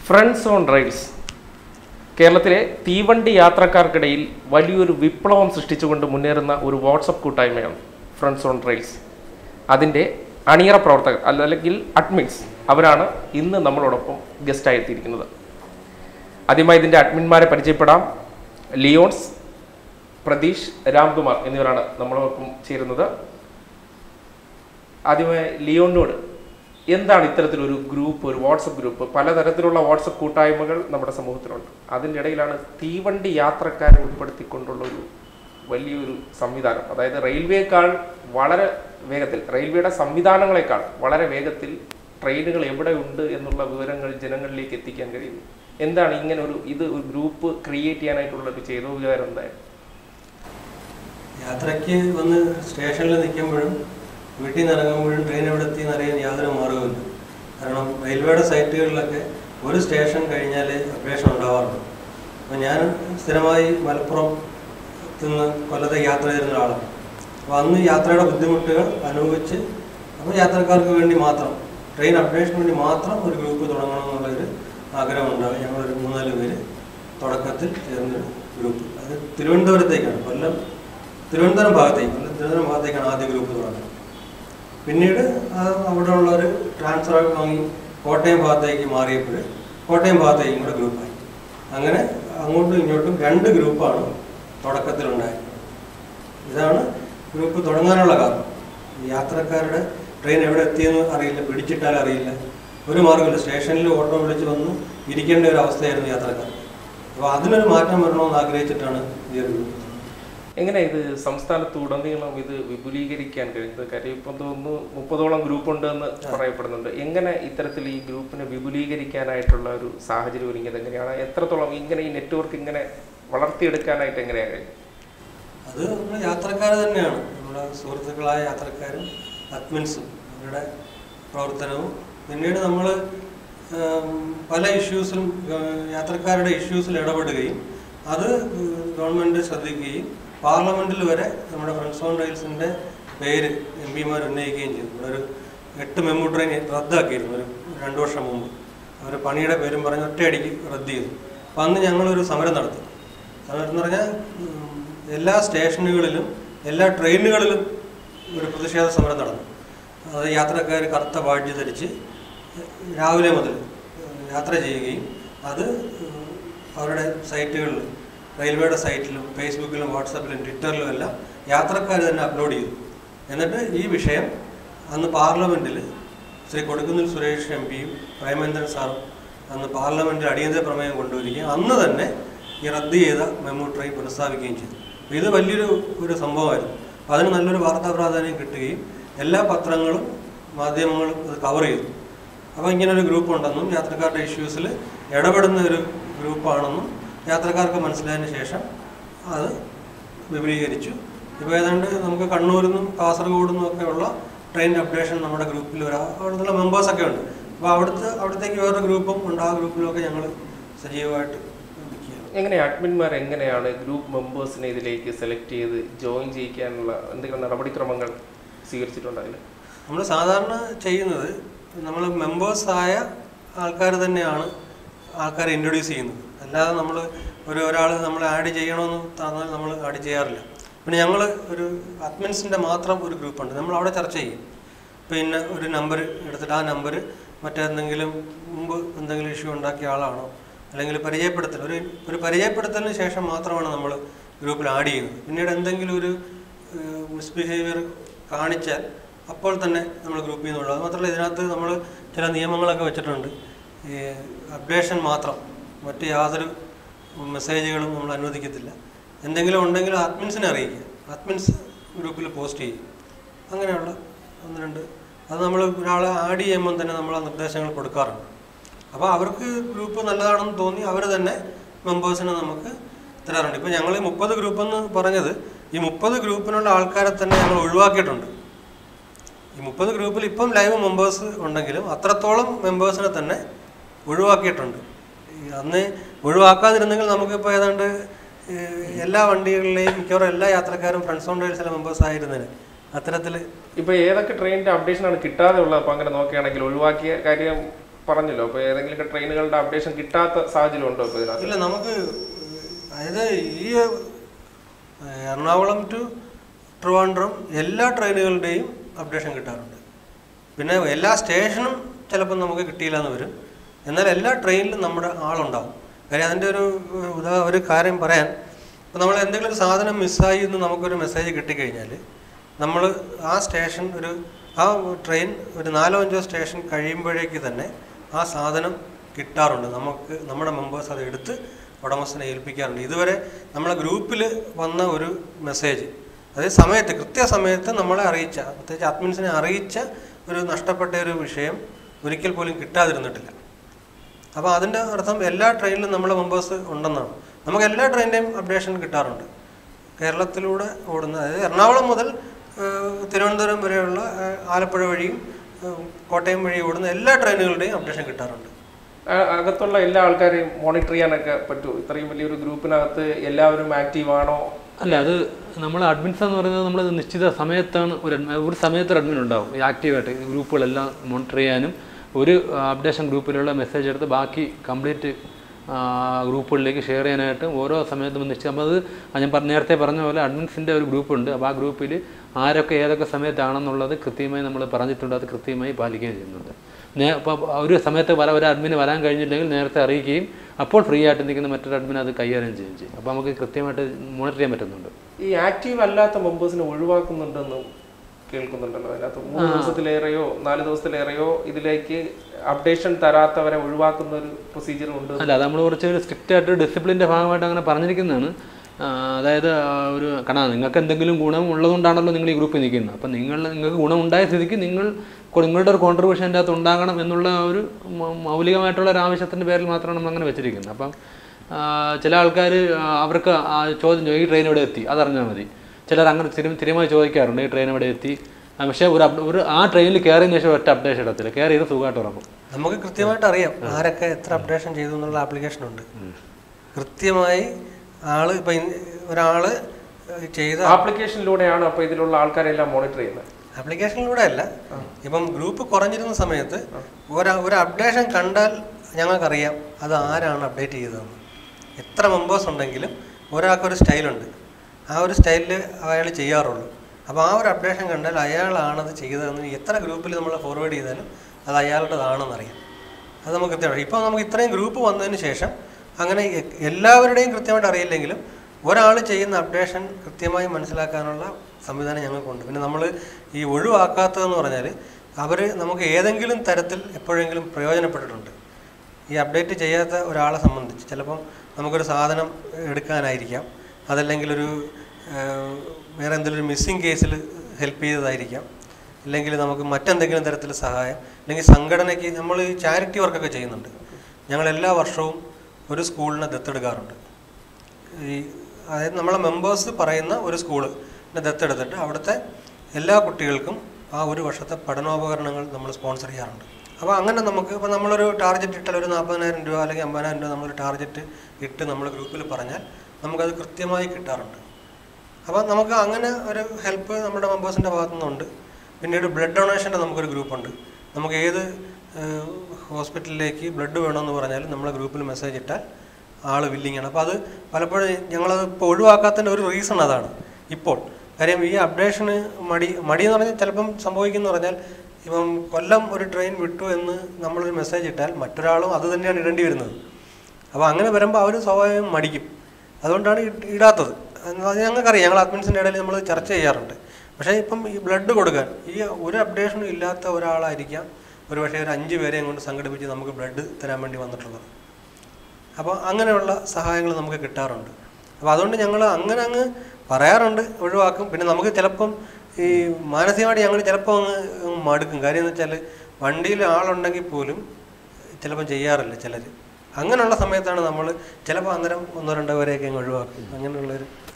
Friends on rails കേരളത്തിലെ തീവണ്ടി യാത്രക്കാർക്കിടയിൽ വലിയൊരു വിപ്ലവം സൃഷ്ടിച്ചുകൊണ്ട് മുന്നേറുന്ന ഒരു വാട്സപ്പ് കൂട്ടായ്മയാണ് ഫ്രണ്ട്സ് ഓൺ റെയിൽസ്. അതിൻ്റെ അണിയറ പ്രവർത്തകർ അല്ലെങ്കിൽ അഡ്മിൻസ് അവരാണ് ഇന്ന് നമ്മളോടൊപ്പം ഗസ്റ്റായി എത്തിയിരിക്കുന്നത്. ആദ്യമായി ഇതിൻ്റെ അഡ്മിന്മാരെ പരിചയപ്പെടാം. ലിയോൺസ്, പ്രതീഷ്, രാംകുമാർ എന്നിവരാണ് നമ്മളോടൊപ്പം ചേരുന്നത്. ആദ്യമായി ലിയോണിനോട്, എന്താണ് ഇത്തരത്തിലൊരു ഗ്രൂപ്പ്, ഒരു വാട്സപ്പ് ഗ്രൂപ്പ്? പലതരത്തിലുള്ള വാട്സപ്പ് കൂട്ടായ്മകൾ നമ്മുടെ സമൂഹത്തിലുണ്ട്. അതിൻ്റെ ഇടയിലാണ് തീവണ്ടി യാത്രക്കാരെ ഉൾപ്പെടുത്തിക്കൊണ്ടുള്ള ഒരു വലിയൊരു സംവിധാനം. അതായത് റെയിൽവേക്കാൾ വളരെ വേഗത്തിൽ, റെയിൽവേയുടെ സംവിധാനങ്ങളെക്കാൾ വളരെ വേഗത്തിൽ ട്രെയിനുകൾ എവിടെ ഉണ്ട് എന്നുള്ള വിവരങ്ങൾ ജനങ്ങളിലേക്ക് എത്തിക്കാൻ കഴിയുന്നു. എന്താണ് ഇങ്ങനെ ഒരു ഒരു ഗ്രൂപ്പ് ക്രിയേറ്റ് ചെയ്യാനായിട്ടുള്ള ഒരു ചെയ്തോപകാരം എന്തായാലും? യാത്രയ്ക്ക് വന്ന് സ്റ്റേഷനിൽ നിൽക്കുമ്പോഴും വീട്ടിൽ നിന്ന് ഇറങ്ങുമ്പോഴും ട്രെയിൻ എവിടെ എത്തി എന്നറിയാൻ യാതൊരു മാർഗവുമില്ല. കാരണം റെയിൽവേയുടെ സൈറ്റുകളിലൊക്കെ ഒരു സ്റ്റേഷൻ കഴിഞ്ഞാൽ അപ്ഡേഷൻ ഉണ്ടാവാറുണ്ട്. അപ്പോൾ ഞാൻ സ്ഥിരമായി മലപ്പുറത്ത് നിന്ന് കൊല്ലത്തേക്ക് യാത്ര ചെയ്തിരുന്ന ആളാണ്. അപ്പോൾ അന്ന് യാത്രയുടെ ബുദ്ധിമുട്ടുകൾ അനുഭവിച്ച് അപ്പോൾ യാത്രക്കാർക്ക് വേണ്ടി മാത്രം, ട്രെയിൻ അപ്ഡേഷന് വേണ്ടി മാത്രം ഒരു ഗ്രൂപ്പ് തുടങ്ങണമെന്നുള്ളൊരു ആഗ്രഹമുണ്ടാകും. ഞങ്ങളൊരു 3-4 പേര് തുടക്കത്തിൽ ചേർന്നൊരു ഗ്രൂപ്പ്. അത് തിരുവനന്തപുരത്തേക്കാണ്, തിരുവനന്തപുരം ഭാഗത്തേക്കാണ് ആദ്യ ഗ്രൂപ്പ് തുടങ്ങുന്നത്. പിന്നീട് അവിടെ ഉള്ളൊരു ട്രാൻസ്ഫർ വാങ്ങി കോട്ടയം ഭാഗത്തേക്ക് മാറിയപ്പോൾ കോട്ടയം ഭാഗത്തേക്കും കൂടെ ഗ്രൂപ്പായി. അങ്ങനെ അങ്ങോട്ടും ഇങ്ങോട്ടും 2 ഗ്രൂപ്പാണ് തുടക്കത്തിലുണ്ടായത്. ഇതാണ് ഗ്രൂപ്പ് തുടങ്ങാനുള്ള കാരണം. യാത്രക്കാരുടെ ട്രെയിൻ എവിടെ എത്തിയെന്ന് അറിയില്ല, പിടിച്ചിട്ടാൽ അറിയില്ല, ഒരു മാർഗ്ഗമില്ല. സ്റ്റേഷനിൽ ഓട്ടോ വിളിച്ച് വന്ന് ഇരിക്കേണ്ട ഒരു അവസ്ഥയായിരുന്നു യാത്രക്കാർ. അപ്പോൾ അതിനൊരു മാറ്റം വരണമെന്ന് ആഗ്രഹിച്ചിട്ടാണ് ഈ ഒരു ഗ്രൂപ്പ്. എങ്ങനെ ഇത് സംസ്ഥാനത്തുടനീളം ഇത് വിപുലീകരിക്കാൻ കഴിയുന്നത്? കാര്യം ഇപ്പം തോന്നുന്നു 30ഓളം ഗ്രൂപ്പ് ഉണ്ട് എന്ന് പറയപ്പെടുന്നുണ്ട്. എങ്ങനെ ഇത്തരത്തിൽ ഈ ഗ്രൂപ്പിനെ വിപുലീകരിക്കാനായിട്ടുള്ള ഒരു സാഹചര്യം ഒരുങ്ങിയത് എങ്ങനെയാണ്? എത്രത്തോളം ഇങ്ങനെ ഈ നെറ്റ്വർക്ക് ഇങ്ങനെ വളർത്തിയെടുക്കാനായിട്ട് എങ്ങനെയാണ് കഴിയും? അത് നമ്മൾ യാത്രക്കാർ തന്നെയാണ്, നമ്മുടെ സുഹൃത്തുക്കളായ യാത്രക്കാരും അഡ്മിൻസും അവരുടെ പ്രവർത്തനവും. പിന്നീട് നമ്മൾ പല ഇഷ്യൂസിലും യാത്രക്കാരുടെ ഇഷ്യൂസിൽ ഇടപെടുകയും അത് ഗവൺമെൻറ് ശ്രദ്ധിക്കുകയും പാർലമെൻറ്റിൽ വരെ നമ്മുടെ ഫ്രണ്ട്സ് ഓൺ റെയിൽസിൻ്റെ പേര് MP-മാർ ഉന്നയിക്കുകയും ചെയ്തു. ഇവിടെ ഒരു 8 മെമു ട്രെയിൻ റദ്ദാക്കിയിരുന്നു ഒരു 2 വർഷം മുമ്പ്. അവർ പണിയുടെ പേരും പറഞ്ഞ് ഒറ്റയടിക്ക് റദ്ദ് ചെയ്തു. അപ്പം അന്ന് ഞങ്ങളൊരു സമരം നടത്തി. സമരം എന്ന് പറഞ്ഞാൽ എല്ലാ സ്റ്റേഷനുകളിലും എല്ലാ ട്രെയിനുകളിലും ഒരു പ്രതിഷേധ സമരം നടന്നു. അത് യാത്രക്കാർ കറുത്ത ബാഡ്ജ് ധരിച്ച് രാവിലെ മുതൽ യാത്ര ചെയ്യുകയും അത് അവരുടെ സൈറ്റുകളിൽ, റെയിൽവേയുടെ സൈറ്റിലും ഫേസ്ബുക്കിലും വാട്സാപ്പിലും ട്വിറ്ററിലും എല്ലാം യാത്രക്കാർ തന്നെ അപ്ലോഡ് ചെയ്തു. എന്നിട്ട് ഈ വിഷയം അന്ന് പാർലമെൻറ്റിൽ ശ്രീ കൊടുക്കുന്നിൽ സുരേഷ് MP-യും പ്രേമേന്ദ്രൻ സാറും അന്ന് പാർലമെൻറ്റിൽ അടിയന്തര പ്രമേയം കൊണ്ടുവരികയും അന്ന് തന്നെ ഈ റദ്ദ് ചെയ്ത മെമു ട്രെയിൻ പുനഃസ്ഥാപിക്കുകയും ചെയ്തു. അപ്പോൾ ഇത് വലിയൊരു സംഭവമായിരുന്നു. അപ്പോൾ അതിന് നല്ലൊരു വാർത്താ പ്രാധാന്യം കിട്ടുകയും എല്ലാ പത്രങ്ങളും മാധ്യമങ്ങളും അത് കവർ ചെയ്തു. അപ്പോൾ ഇങ്ങനൊരു ഗ്രൂപ്പ് ഉണ്ടെന്നും യാത്രക്കാരുടെ ഇഷ്യൂസിൽ ഇടപെടുന്ന ഒരു ഗ്രൂപ്പാണെന്നും യാത്രക്കാർക്ക് മനസ്സിലായതിന് ശേഷം അത് വിപുലീകരിച്ചു. ഇപ്പോൾ ഏതാണ്ട് നമുക്ക് കണ്ണൂരിൽ നിന്നും കാസർഗോഡ് നിന്നും ഒക്കെ ഉള്ള ട്രെയിൻ അപ്ഡേഷൻ നമ്മുടെ ഗ്രൂപ്പിൽ അവിടുത്തെ മെമ്പേഴ്സൊക്കെ ഉണ്ട്. അപ്പോൾ അവിടത്തേക്ക് വേറൊരു ഗ്രൂപ്പും ഉണ്ട്. ആ ഗ്രൂപ്പിലൊക്കെ ഞങ്ങൾ സജീവമായിട്ട് ഇരിക്കുകയാണ്. എങ്ങനെയാണ് അഡ്മിന്മാർ എങ്ങനെയാണ് ഗ്രൂപ്പ് മെമ്പേഴ്സിനെ ഇതിലേക്ക് സെലക്ട് ചെയ്ത് ജോയിൻ ചെയ്യിക്കാനുള്ള എന്തെങ്കിലും നടപടിക്രമങ്ങൾ സ്വീകരിച്ചിട്ടുണ്ടായില്ല? നമ്മൾ സാധാരണ ചെയ്യുന്നത്, നമ്മൾ മെമ്പേഴ്സായ ആൾക്കാർ തന്നെയാണ് ആൾക്കാരെ ഇൻട്രൊഡ്യൂസ് ചെയ്യുന്നത്. അല്ലാതെ നമ്മൾ ഒരാൾ നമ്മൾ ആഡ് ചെയ്യണമെന്ന് തന്നാൽ നമ്മൾ ആഡ് ചെയ്യാറില്ല. പിന്നെ ഞങ്ങൾ ഒരു അഡ്മിൻസിൻ്റെ മാത്രം ഒരു ഗ്രൂപ്പുണ്ട്. നമ്മൾ അവിടെ ചർച്ച ചെയ്യും. പിന്നെ ഒരു നമ്പർ എടുത്തിട്ട് ആ നമ്പർ മറ്റെന്തെങ്കിലും മുമ്പ് എന്തെങ്കിലും ഇഷ്യൂ ഉണ്ടാക്കിയ ആളാണോ, അല്ലെങ്കിൽ ഒരു പരിചയപ്പെടുത്തലിന് ശേഷം മാത്രമാണ് നമ്മൾ ഗ്രൂപ്പിൽ ആഡ് ചെയ്യുന്നത്. പിന്നീട് എന്തെങ്കിലും ഒരു മിസ്ബിഹേവിയർ കാണിച്ചാൽ അപ്പോൾ തന്നെ നമ്മൾ ഗ്രൂപ്പിൽ നിന്നുള്ളത്. അത് മാത്രമല്ല, ഇതിനകത്ത് നമ്മൾ ചില നിയമങ്ങളൊക്കെ വെച്ചിട്ടുണ്ട്. ഈ അപ്ഡേഷൻ മാത്രം, മറ്റ് യാതൊരു മെസ്സേജുകളും നമ്മൾ അനുവദിക്കത്തില്ല. എന്തെങ്കിലും ഉണ്ടെങ്കിൽ അഡ്മിൻസിനെ അറിയിക്കുക, അഡ്മിൻസ് ഗ്രൂപ്പിൽ പോസ്റ്റ് ചെയ്യും. അങ്ങനെയുള്ള 1-2 അത് നമ്മൾ ഒരാളെ ആഡ് ചെയ്യുമ്പം തന്നെ നമ്മൾ ആ നിർദ്ദേശങ്ങൾ കൊടുക്കാറുണ്ട്. അപ്പോൾ അവർക്ക് ഗ്രൂപ്പ് നല്ലതാണെന്ന് തോന്നി അവർ തന്നെ മെമ്പേഴ്സിനെ നമുക്ക് തരാറുണ്ട്. ഇപ്പോൾ ഞങ്ങൾ 30 ഗ്രൂപ്പെന്ന് പറഞ്ഞത്, ഈ 30 ഗ്രൂപ്പിനുള്ള ആൾക്കാരെ തന്നെ ഞങ്ങൾ ഒഴിവാക്കിയിട്ടുണ്ട്. ഈ 30 ഗ്രൂപ്പിൽ ഇപ്പം ലൈവ് മെമ്പേഴ്സ് ഉണ്ടെങ്കിലും അത്രത്തോളം മെമ്പേഴ്സിനെ തന്നെ ഒഴിവാക്കിയിട്ടുണ്ട്. അന്ന് ഒഴിവാക്കാതിരുന്നെങ്കിൽ നമുക്കിപ്പോൾ ഏതാണ്ട് എല്ലാ വണ്ടികളിലെയും മിക്കവാറും എല്ലാ യാത്രക്കാരും ഫ്രണ്ട്സ് ഓൺ റെയിൽസിലെ മെമ്പേഴ്സ് ആയിരുന്നതിന്. അത്തരത്തിൽ ഇപ്പോൾ ഏതൊക്കെ ട്രെയിനിൻ്റെ അപ്ഡേഷനാണ് കിട്ടാതെ ഉള്ളത്? അപ്പോൾ അങ്ങനെ നോക്കുകയാണെങ്കിൽ ഒഴിവാക്കിയ കാര്യം പറഞ്ഞല്ലോ, അപ്പോൾ ഏതെങ്കിലും ട്രെയിനുകളുടെ അപ്ഡേഷൻ കിട്ടാത്ത സാഹചര്യം ഉണ്ടോ ഇപ്പോൾ ഇതിനകത്ത്? ഇല്ല, നമുക്ക് അതായത് ഈ എറണാകുളം ടു ട്രിവാൻഡ്രം എല്ലാ ട്രെയിനുകളുടെയും അപ്ഡേഷൻ കിട്ടാറുണ്ട്. പിന്നെ എല്ലാ സ്റ്റേഷനും ചിലപ്പോൾ നമുക്ക് കിട്ടിയില്ല എന്ന് വരും. എന്നാൽ എല്ലാ ട്രെയിനിലും നമ്മുടെ ആളുണ്ടാവും. കാര്യം അതിൻ്റെ ഒരു കാര്യം പറയാൻ, ഇപ്പോൾ നമ്മൾ എന്തെങ്കിലും ഒരു സാധനം മിസ്സായി എന്ന് നമുക്കൊരു മെസ്സേജ് കിട്ടിക്കഴിഞ്ഞാൽ നമ്മൾ ആ സ്റ്റേഷൻ ആ ട്രെയിൻ ഒരു 4-5 സ്റ്റേഷൻ കഴിയുമ്പോഴേക്ക് തന്നെ ആ സാധനം കിട്ടാറുണ്ട്. നമ്മുടെ മെമ്പേഴ്സ് അത് എടുത്ത് ഉടമസ്ഥനെ ഏൽപ്പിക്കാറുണ്ട്. ഇതുവരെ നമ്മളെ ഗ്രൂപ്പിൽ വന്ന ഒരു മെസ്സേജ് അതേ സമയത്ത് കൃത്യസമയത്ത് നമ്മളെ അറിയിച്ച, പ്രത്യേകിച്ച് അഡ്മിൻസിനെ അറിയിച്ച ഒരു നഷ്ടപ്പെട്ട ഒരു വിഷയം ഒരിക്കൽ പോലും കിട്ടാതിരുന്നിട്ടില്ല. അപ്പോൾ അതിൻ്റെ അർത്ഥം എല്ലാ ട്രെയിനിലും നമ്മളെ മെമ്പേഴ്സ് ഉണ്ടെന്നാണ്. നമുക്ക് എല്ലാ ട്രെയിനിൻ്റെയും അപ്ഡേഷൻ കിട്ടാറുണ്ട്. കേരളത്തിലൂടെ ഓടുന്ന, അതായത് എറണാകുളം മുതൽ തിരുവനന്തപുരം വരെയുള്ള ആലപ്പുഴ വഴിയും കോട്ടയം വഴി ഓടുന്ന എല്ലാ ട്രെയിനുകളുടെയും അപ്ഡേഷൻ കിട്ടാറുണ്ട്. അകത്തുള്ള എല്ലാ ആൾക്കാരെയും മോണിറ്റർ ചെയ്യാനൊക്കെ പറ്റുമോ? ഇത്രയും വലിയൊരു ഗ്രൂപ്പിനകത്ത് എല്ലാവരും ആക്റ്റീവ് ആണോ? അല്ല, അത് നമ്മൾ അഡ്മിൻസ് എന്ന് പറയുന്നത് നമ്മൾ നിശ്ചിത സമയത്താണ് ഒരു സമയത്ത് ഒരു അഡ്മിൻ ഉണ്ടാവും ആക്റ്റീവായിട്ട് ഗ്രൂപ്പുകളെല്ലാം മോണിറ്റർ ചെയ്യാനും ഒരു അപ്ഡേഷൻ ഗ്രൂപ്പിലുള്ള മെസ്സേജ് എടുത്ത് ബാക്കി കംപ്ലീറ്റ് ഗ്രൂപ്പുകളിലേക്ക് ഷെയർ ചെയ്യാനായിട്ട് ഓരോ സമയത്തും നിശ്ചയം. അപ്പോൾ അത് ഞാൻ നേരത്തെ പറഞ്ഞ പോലെ അഡ്മിൻസിൻ്റെ ഒരു ഗ്രൂപ്പുണ്ട്. അപ്പോൾ ആ ഗ്രൂപ്പിൽ ആരൊക്കെ ഏതൊക്കെ സമയത്താണെന്നുള്ളത് കൃത്യമായി നമ്മൾ പറഞ്ഞിട്ടുണ്ട്. അത് കൃത്യമായി പാലിക്കുകയും ചെയ്യുന്നുണ്ട്. അപ്പോൾ ഒരു സമയത്ത് ഒരു അഡ്മിന് വരാൻ കഴിഞ്ഞില്ലെങ്കിൽ നേരത്തെ അറിയിക്കുകയും അപ്പോൾ ഫ്രീ ആയിട്ട് നിൽക്കുന്ന മറ്റൊരു അഡ്മിൻ അത് കൈകാര്യം ചെയ്യുകയും ചെയ്യും. അപ്പോൾ നമുക്ക് കൃത്യമായിട്ട് മോണിറ്റർ ചെയ്യാൻ പറ്റുന്നുണ്ട്. ഈ ആക്റ്റീവ് അല്ലാത്ത മെമ്പേഴ്സിനെ ഒഴിവാക്കുന്നുണ്ടെന്നും കേൾക്കുന്നുണ്ടല്ലോ. അതിനകത്ത് 3 ദിവസത്തിലേറെയോ 4 ദിവസത്തിലേറെയോ ഇതിലേക്ക് അപ്ഡേഷൻ തരാത്തവരെ ഒഴിവാക്കുന്ന ഒരു പ്രൊസീജിയർ ഉണ്ട്. അല്ല, അത് നമ്മൾ കുറച്ച് ഒരു സ്ട്രിക്റ്റ് ആയിട്ട് ഡിസിപ്ലിൻ്റെ ഭാഗമായിട്ട് അങ്ങനെ പറഞ്ഞിരിക്കുന്നതാണ്. അതായത് കാരണം നിങ്ങൾക്ക് എന്തെങ്കിലും ഗുണം ഉള്ളതുകൊണ്ടാണല്ലോ നിങ്ങൾ ഈ ഗ്രൂപ്പിൽ നിൽക്കുന്നത്. അപ്പം നിങ്ങൾക്ക് ഗുണമുണ്ടായ സ്ഥിതിക്ക് നിങ്ങളുടെ ഒരു കോൺട്രിബ്യൂഷൻ അതിൻ്റെ അകത്ത് ഉണ്ടാകണം എന്നുള്ള ഒരു മൗലികമായിട്ടുള്ള ഒരു ആവശ്യത്തിൻ്റെ പേരിൽ മാത്രമാണ് നമ്മൾ അങ്ങനെ വെച്ചിരിക്കുന്നത്. അപ്പം ചില ആൾക്കാർ അവർക്ക് ചോദ്യം ഈ ട്രെയിൻ ഇവിടെ എത്തി അതറിഞ്ഞാൽ മതി. ചിലർ അങ്ങനെ സ്ഥിരമായി ചോദിക്കാറുണ്ട് ഈ ട്രെയിൻ ഇവിടെ എത്തി. പക്ഷേ ആ ട്രെയിനിൽ കയറിയതിന് ശേഷം ഒറ്റ അപ്ഡേഷൻ ഇടത്തില്ല, കയറി ഇത് സുഖമായിട്ട് ഉറങ്ങും. നമുക്ക് കൃത്യമായിട്ട് അറിയാം ആരൊക്കെ എത്ര അപ്ഡേഷൻ ചെയ്തു എന്നുള്ള ആപ്ലിക്കേഷൻ ഉണ്ട്. കൃത്യമായി ഇപ്പം ഒരാൾ ചെയ്ത ആപ്ലിക്കേഷനിലൂടെയാണ് അപ്പോൾ ഇതിലുള്ള ആൾക്കാരെല്ലാം മോണിറ്റർ ചെയ്യുന്നത്. ആപ്ലിക്കേഷനിലൂടെ അല്ല, ഇപ്പം ഗ്രൂപ്പ് കുറഞ്ഞിരുന്ന സമയത്ത് ഒരു അപ്ഡേഷൻ കണ്ടാൽ ഞങ്ങൾക്കറിയാം അത് ആരാണ് അപ്ഡേറ്റ് ചെയ്തതെന്ന്. എത്ര മെമ്പേഴ്സ് ഉണ്ടെങ്കിലും ഒരാൾക്കൊരു സ്റ്റൈലുണ്ട്, ആ ഒരു സ്റ്റൈലിൽ അയാൾ ചെയ്യാറുള്ളൂ. അപ്പോൾ ആ ഒരു അപ്ഡേഷൻ കണ്ടാൽ അയാളാണത് ചെയ്തതെന്ന് എത്ര ഗ്രൂപ്പിൽ നമ്മൾ ഫോർവേഡ് ചെയ്താലും അത് അയാളുടേതാണെന്നറിയാം. അത് നമുക്ക് കൃത്യമാണ്. ഇപ്പോൾ നമുക്ക് ഇത്രയും ഗ്രൂപ്പ് വന്നതിന് ശേഷം അങ്ങനെ എല്ലാവരുടെയും കൃത്യമായിട്ട് അറിയില്ലെങ്കിലും ഒരാൾ ചെയ്യുന്ന അപ്ഡേഷൻ കൃത്യമായി മനസ്സിലാക്കാനുള്ള സംവിധാനം ഞങ്ങൾക്കുണ്ട്. പിന്നെ നമ്മൾ ഈ ഒഴിവാക്കാത്തതെന്ന് പറഞ്ഞാൽ നമുക്ക് ഏതെങ്കിലും തരത്തിൽ എപ്പോഴെങ്കിലും പ്രയോജനപ്പെട്ടിട്ടുണ്ട്. ഈ അപ്ഡേറ്റ് ചെയ്യാത്ത ഒരാളെ സംബന്ധിച്ച് ചിലപ്പം നമുക്കൊരു സാധനം എടുക്കാനായിരിക്കാം, അതല്ലെങ്കിൽ വേറെ എന്തെങ്കിലും മിസ്സിങ് കേസിൽ ഹെൽപ്പ് ചെയ്തതായിരിക്കാം, ഇല്ലെങ്കിൽ നമുക്ക് മറ്റെന്തെങ്കിലും തരത്തിൽ സഹായം, അല്ലെങ്കിൽ സംഘടനയ്ക്ക് നമ്മൾ ഈ ചാരിറ്റി വർക്കൊക്കെ ചെയ്യുന്നുണ്ട്. ഞങ്ങൾ എല്ലാ വർഷവും ഒരു സ്കൂളിനെ ദത്തെടുക്കാറുണ്ട്. അതായത് നമ്മളെ മെമ്പേഴ്സ് പറയുന്ന ഒരു സ്കൂളിനെ ദത്തെടുത്തിട്ട് അവിടുത്തെ എല്ലാ കുട്ടികൾക്കും ആ ഒരു വർഷത്തെ പഠനോപകരണങ്ങൾ നമ്മൾ സ്പോൺസർ ചെയ്യാറുണ്ട്. അപ്പോൾ അങ്ങനെ നമുക്ക് ഇപ്പോൾ നമ്മളൊരു ടാർഗറ്റ് ഇട്ടാൽ ഒരു 40,000 രൂപ അല്ലെങ്കിൽ 50,000 രൂപ നമ്മളൊരു ടാർഗറ്റ് ഇട്ട് നമ്മൾ ഗ്രൂപ്പിൽ പറഞ്ഞാൽ നമുക്കത് കൃത്യമായി കിട്ടാറുണ്ട്. അപ്പോൾ നമുക്ക് അങ്ങനെ ഒരു ഹെൽപ്പ് നമ്മുടെ മെമ്പേഴ്സിൻ്റെ ഭാഗത്തു നിന്നുണ്ട്. പിന്നീട് ബ്ലഡ് ഡൊണേഷൻ്റെ നമുക്കൊരു ഗ്രൂപ്പുണ്ട്. നമുക്ക് ഏത് ഹോസ്പിറ്റലിലേക്ക് ബ്ലഡ് വേണമെന്ന് പറഞ്ഞാൽ നമ്മളെ ഗ്രൂപ്പിൽ മെസ്സേജ് ഇട്ടാൽ ആൾ വില്ലിങ്ങാണ്. അപ്പോൾ അത് പലപ്പോഴും ഞങ്ങളത് ഇപ്പോൾ ഒഴിവാക്കാത്തതിൻ്റെ ഒരു റീസൺ അതാണ്. ഇപ്പോൾ കാര്യം ഈ അപ്ഡേഷന് മടി എന്ന് പറഞ്ഞാൽ ചിലപ്പം സംഭവിക്കുന്ന പറഞ്ഞാൽ ഇപ്പം കൊല്ലം ഒരു ട്രെയിൻ വിട്ടു എന്ന് നമ്മളൊരു മെസ്സേജ് ഇട്ടാൽ മറ്റൊരാളും അത് തന്നെയാണ് ഇടേണ്ടി വരുന്നത്. അപ്പോൾ അങ്ങനെ വരുമ്പോൾ അവർ സ്വാഭാവികം മടിക്കും. അതുകൊണ്ടാണ് ഇടാത്തത്. അത് ഞങ്ങൾക്കറിയാം, ഞങ്ങൾ അഡ്മിൻസിൻ്റെ ഇടയിൽ നമ്മൾ ചർച്ച ചെയ്യാറുണ്ട്. പക്ഷേ ഇപ്പം ഈ ബ്ലഡ് കൊടുക്കാൻ ഈ ഒരു അപ്ഡേഷനും ഇല്ലാത്ത ഒരാളായിരിക്കാം ഒരു പക്ഷേ ഒരു 5 പേരെയും കൊണ്ട് സംഘടിപ്പിച്ച് നമുക്ക് ബ്ലഡ് തരാൻ വേണ്ടി വന്നിട്ടുള്ളത്. അപ്പോൾ അങ്ങനെയുള്ള സഹായങ്ങൾ നമുക്ക് കിട്ടാറുണ്ട്. അപ്പോൾ അതുകൊണ്ട് ഞങ്ങൾ അങ്ങ് പറയാറുണ്ട്, ഒഴിവാക്കും. പിന്നെ നമുക്ക് ചിലപ്പം ഈ മാനസികമായിട്ട് ഞങ്ങൾ ചിലപ്പോൾ അങ്ങ് മടുക്കും. കാര്യം എന്ന് വെച്ചാൽ വണ്ടിയിൽ ആളുണ്ടെങ്കിൽ പോലും ചിലപ്പം ചെയ്യാറില്ല ചിലർ. അങ്ങനെയുള്ള സമയത്താണ് നമ്മൾ ചിലപ്പോൾ അന്നേരം 1-2 പേരെയൊക്കെ അങ്ങ് ഒഴിവാക്കും. അങ്ങനെയുള്ളൊരു